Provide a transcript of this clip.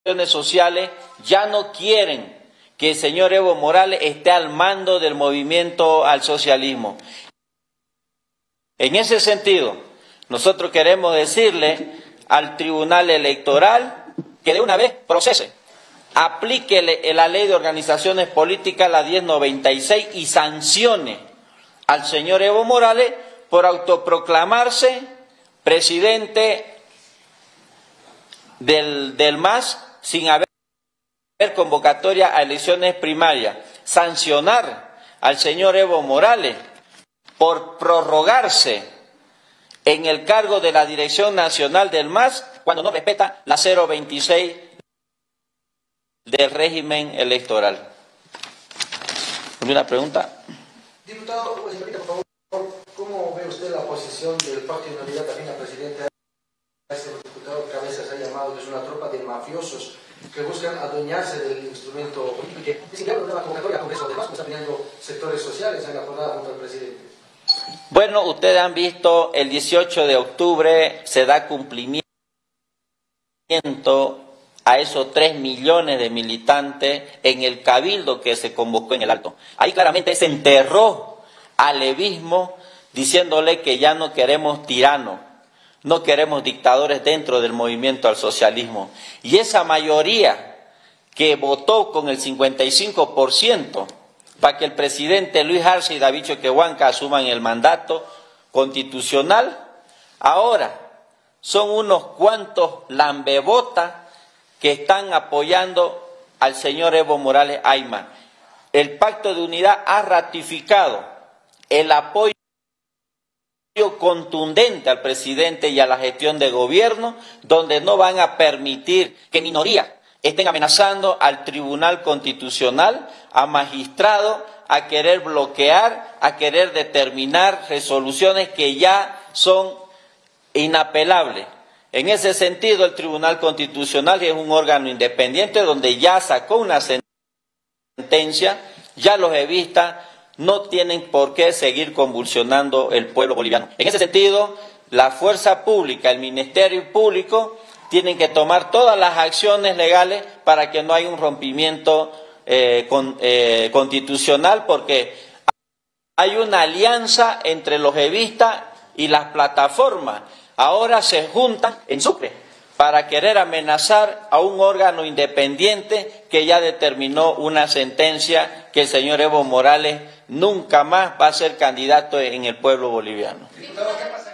sociales ya no quieren que el señor Evo Morales esté al mando del movimiento al socialismo. En ese sentido, nosotros queremos decirle al Tribunal Electoral que de una vez procese, aplique la Ley de Organizaciones Políticas, la 1096, y sancione al señor Evo Morales por autoproclamarse presidente del MAS sin haber convocatoria a elecciones primarias. Sancionar al señor Evo Morales por prorrogarse en el cargo de la Dirección Nacional del MAS cuando no respeta la 026 del régimen electoral. ¿Alguna pregunta? Diputado, por favor, ¿cómo ve usted la posición del Partido Unidad afín a presidente? Este diputado Cabezas ha llamado que es una tropa de mafiosos que buscan adueñarse del instrumento político. Dicen que hablan de la convocatoria a Congreso de Paz, están pidiendo sectores sociales en la jornada contra el presidente. Bueno, ustedes han visto, el 18 de octubre se da cumplimiento a esos 3 millones de militantes en el cabildo que se convocó en el Alto. Ahí claramente se enterró al levismo diciéndole que ya no queremos tiranos, no queremos dictadores dentro del movimiento al socialismo. Y esa mayoría que votó con el 55% para que el presidente Luis Arce y David Choquehuanca asuman el mandato constitucional, ahora son unos cuantos lambebotas que están apoyando al señor Evo Morales Ayma. El Pacto de Unidad ha ratificado el apoyo contundente al presidente y a la gestión de gobierno, donde no van a permitir que minorías estén amenazando al Tribunal Constitucional, a magistrados, a querer bloquear, a querer determinar resoluciones que ya son inapelables. En ese sentido, el Tribunal Constitucional es un órgano independiente donde ya sacó una sentencia, ya los evistas no tienen por qué seguir convulsionando el pueblo boliviano. En ese sentido, la fuerza pública, el Ministerio Público, tienen que tomar todas las acciones legales para que no haya un rompimiento constitucional, porque hay una alianza entre los evistas y las plataformas. Ahora se juntan en Sucre para querer amenazar a un órgano independiente que ya determinó una sentencia que el señor Evo Morales nunca más va a ser candidato en el pueblo boliviano.